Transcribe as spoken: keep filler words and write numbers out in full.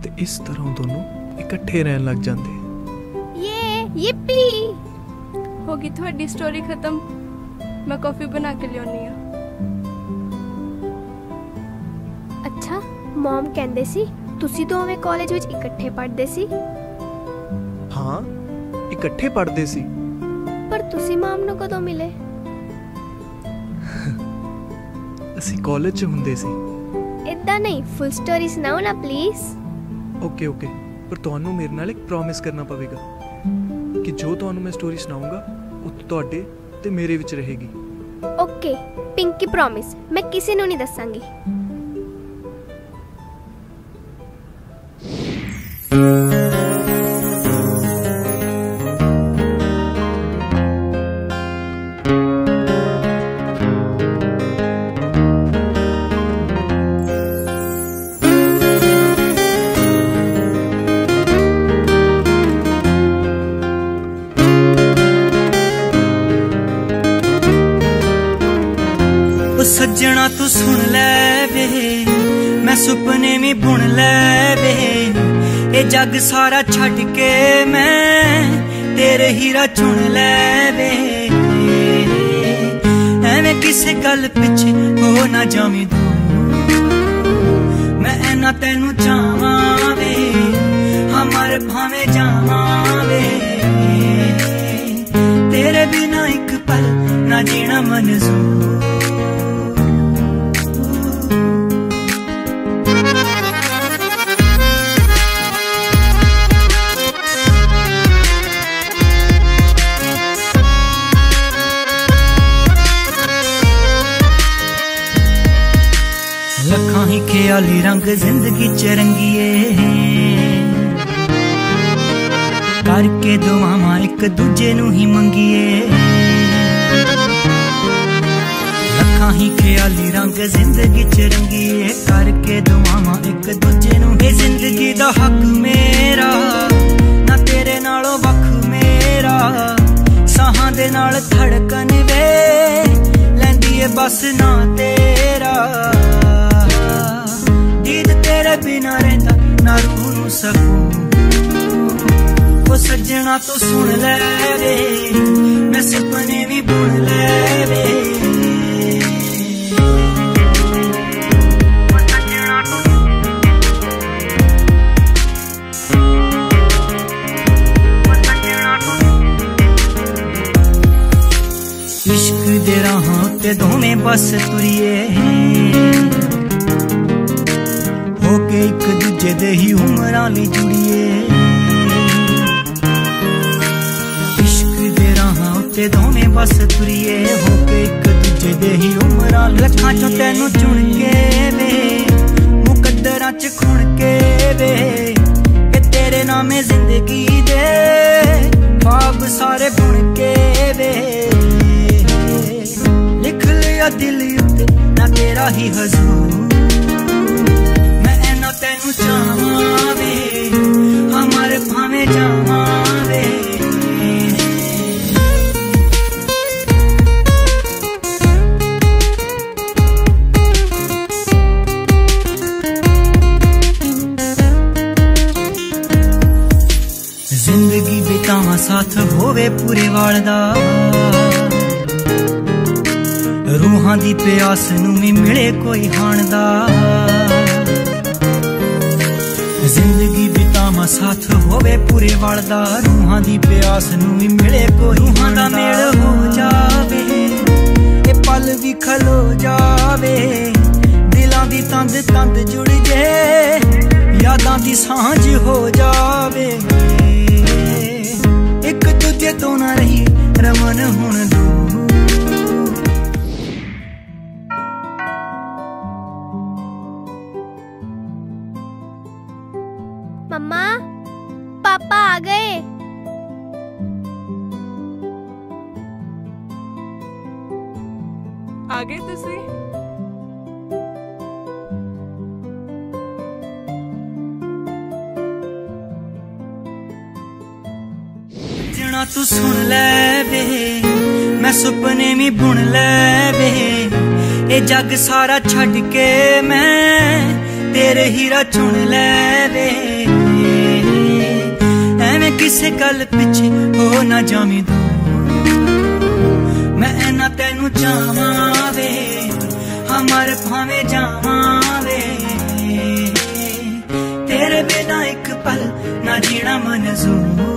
ते इस तरह दोनों इकट्ठे रहन लग जाते। ये यिप्पी होगी थोड़ी स्टोरी खत्म। मैं कॉफी बना के लियानी आ। अच्छा मॉम कहंदे सी तुसी दोवें कॉलेज विच इकट्ठे पढ़दे सी? हाँ इकट्ठे पढ़दे सी। पर तुसी मॉम नूं कदों मिले? असी कॉलेज च हुंदे सी। इदां नहीं, फुल स्टोरी सुनाओ ना प्लीज। ओके ओके, पर तुहानू मेरे नाल एक प्रॉमिस करना पवेगा कि जो तुहानू मैं स्टोरी सुनाऊंगा वो तुहाडे ते मेरे विच रहेगी। ओके पिंकी प्रॉमिस, मैं किसी नूं नहीं दसांगी। सज्जना तू सुन ले वे, मैं सुपने में बुन ले वे, ये जग सारा छड़ के मैं तेरे हीरा चुन ले वे। एवें किसे गल पिछे हो ना जावी तू, मैं ऐना तेनू चाहवा वे, हमारे भावे जावा वे। तेरे बिना एक पल ना जीना मंजूर। लखां ही ख्याली रंग जिंदगी च रंगीए, करके दुआवां एक दूजे नू ही मंगीए। लखां ही ख्याली रंग जिंदगी च रंगीए, करके दुआवां एक दूजे नू। ये जिंदगी दा हक मेरा ना तेरे नालों वख मेरा, साहां दे नाल धड़कन वे लैंदी ए बस ना तेरा। तेरे बिना रहता ना रूह नू सकूं। वो सज्जना तो सुन ले वे, मैं सपने भी बुन ले वे। इश्क दे राहां ते दोवें बस तुरिए, होके एक दूजे दे ही उमरां ली जुड़िए। इश्क दे राहां उत्ते दोवें बस तुरिए, होके एक दूजे दे ही उमरां। लखां चों तैनू चुन के वे, मुकद्दरां च खुण के वे, ए तेरे नामे जिंदगी दे ख्वाब सारे बुन के वे। लिख लिया दिल उत्ते ना तेरा ही हजूर, तेनू चाहवा वे, हमारे भावे जावा वे। जिंदगी बितावा साथ होवे पूरे वालदा, रूहां दी प्यास नू भी मिले कोई हाणदा। जिंदगी बितावा साथ होवे पूरे वालदा, रूहां दी प्यास नू भी मिले कोई। रूहां दा मेल हो जावे, ए पल भी खलो जावे, दिलां दी तंद तंद जुड़ जे, यादां दी सांझ हो जावे। एक दूजे तो ना रही रमन हुण दूर। मम्मा पापा आ गए। आ गए तुसी? जना तू सुन ले वे, मैं सुपने में बुन ले वे, ये जग सारा छड़ के मैं तेरे हीरा चुन ले वे, एवें किसे गल पिछे हो ना जामी दू, मैं ना तेनू चाहां वे, हमारे भावे जावां वे, तेरे बिना एक पल ना जीना मंजूर।